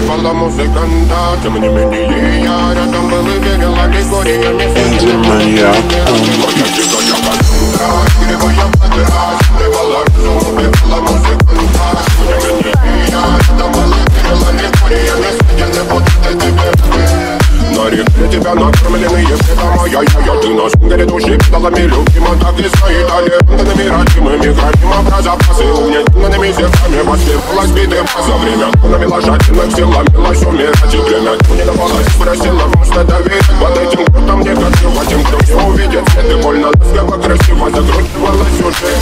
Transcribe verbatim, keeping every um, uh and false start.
убивала музыканта. Тем не менее я рядом был и верила историями. Моя дикая контра, игривая подра, сбивала разум, убивала музыканта. Тем не менее я рядом был и верила историями. Я не буду тебе. На реке тебя накормленные хлебом, ай-яй-яй, ты на сунгере души педалами любима, так и свои талентами родимыми храним про запасы, угнетенными сердцами воспевалась битым за время тонами ложательных сил ломилась умирать, и время не давалось, спросила просто доверить под этим крутом не хочу, этим кто не увидит свет, и больно ласково красиво закручивалась уже.